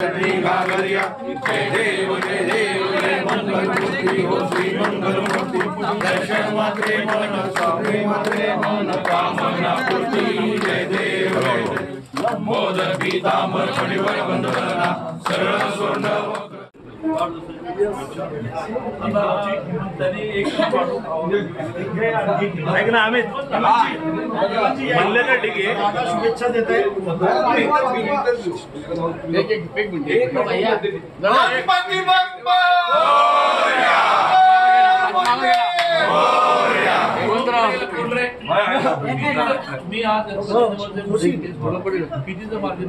घागरिया जय देव जय मंगलमूर्ती हो श्री मंगलमूर्ती दर्शन मात्रे मन स्वामी मात्रे मन कामना पूर्ती जय देव मोदक पीतांबर फणीवर वंदना सरळ स्वर्ण शुभेच्छा देत आहे गणपती बाप्पा मी आज कितीचं मार्जिन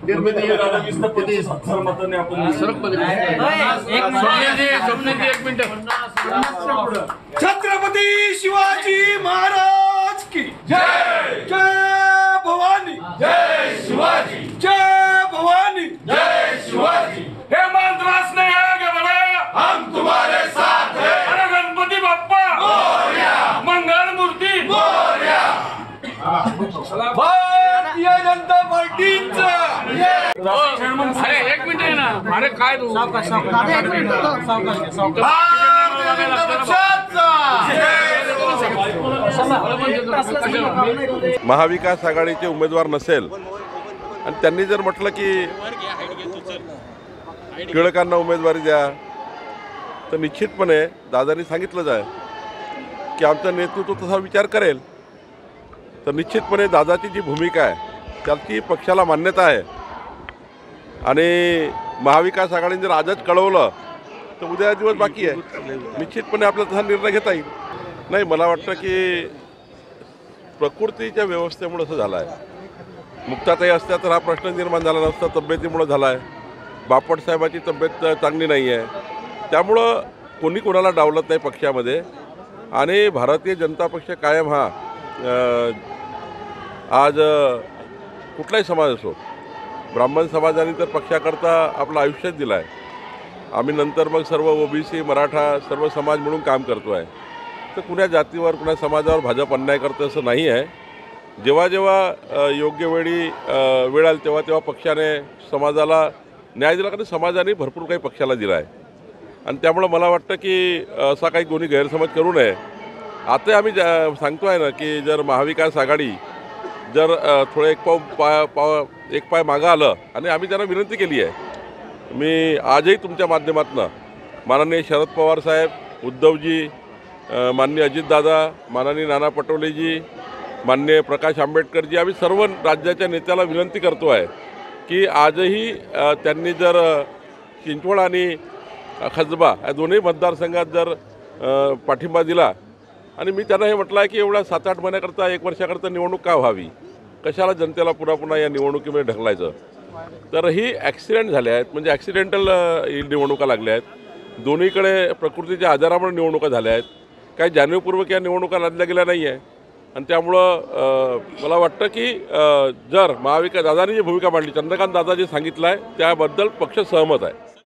एक मिनिट छत्रपती शिवाजी महाराज की जय जय भवानी जय शिवाजी जय भवानी जय शिवाजी हे मंत्रास नहीं आगे बढ़े हम तुम्हारे साथ हैं अरे गणपति बप्पा मोरया मंगल मूर्ति मोरया भारतीय जनता पार्टीचा अरे एक मिनिट आहे ना अरे काय तू भारतीय जनता पक्षाचा महाविकास आघाडीचे उमेदवार नसेल आणि त्यांनी जर म्हटलं की टिळकांना उमेदवारी द्या तर निश्चितपणे दादांनी सांगितलं आहे की आमचं नेतृत्व तसा विचार करेल. तर निश्चितपणे दादाची जी भूमिका आहे त्याची पक्षाला मान्यता आहे आणि महाविकास आघाडीने जर आजच कळवलं तर उद्या दिवस बाकी आहे. निश्चितपणे आपल्याला तसा निर्णय घेता येईल. नाही मला वाटतं की प्रकृतीच्या व्यवस्थेमुळे असं झालं आहे. मुक्ताताई असत्या तर हा प्रश्न निर्माण झाला नसता. तब्येतीमुळे झाला आहे. बापटसाहेबाची तब्येत चांगली नाही आहे. त्यामुळं कोणी कोणाला डावलत नाही पक्षामध्ये आणि भारतीय जनता पक्ष कायम हा आज कुठलाही समाज असो ब्राह्मण समाजाने तर पक्षाकरता आपलं आयुष्यच दिलं आहे. आम्ही नंतर मग सर्व ओबीसी मराठा सर्व समाज म्हणून काम करतो आहे. तर कुण्या जातीवर कुण्या समाजावर भाजप अन्याय करतं असं नाही आहे. जेव्हा जेव्हा योग्य वेळ आली तेव्हा तेव्हा पक्षाने समाजाला न्याय दिला कारण समाजाने भरपूर काही पक्षाला दिला आहे आणि त्यामुळं मला वाटतं की असा काही कोणी गैरसमज करू नये. आता आम्ही सांगतो आहे ना की जर महाविकास आघाडी जर थोडं एक पाय मागं आलं आणि आम्ही त्यांना विनंती केली आहे. मी आजही तुमच्या माध्यमातून माननीय शरद पवार साहेब, उद्धवजी, माननीय अजितदादा, माननीय नाना पटोलेजी, माननीय प्रकाश आंबेडकरजी आम्ही सर्व राज्याच्या नेत्याला विनंती करतो आहे की आजही त्यांनी जर चिंचवड आणि खजबा या दोन्ही मतदारसंघात जर पाठिंबा दिला आणि मी त्यांना हे म्हटलं आहे की एवढ्या 7-8 महिन्याकरता 1 वर्षाकरता निवडणूक का व्हावी, कशाला जनतेला पुन्हा या निवडणुकीमध्ये ढकलायचं. तर ही ॲक्सिडेंट झाले आहेत म्हणजे ॲक्सिडेंटल निवडणुका लागल्या आहेत. दोन्हीकडे प्रकृतीच्या आजारामुळे निवडणुका झाल्या आहेत. काही जाणीवपूर्वक या निवडणुका लादल्या गेल्या नाही आहे आणि त्यामुळं मला वाटतं की जर महाविकास दादांनी जी भूमिका मांडली चंद्रकांत दादा जे सांगितलं आहे त्याबद्दल पक्ष सहमत आहे.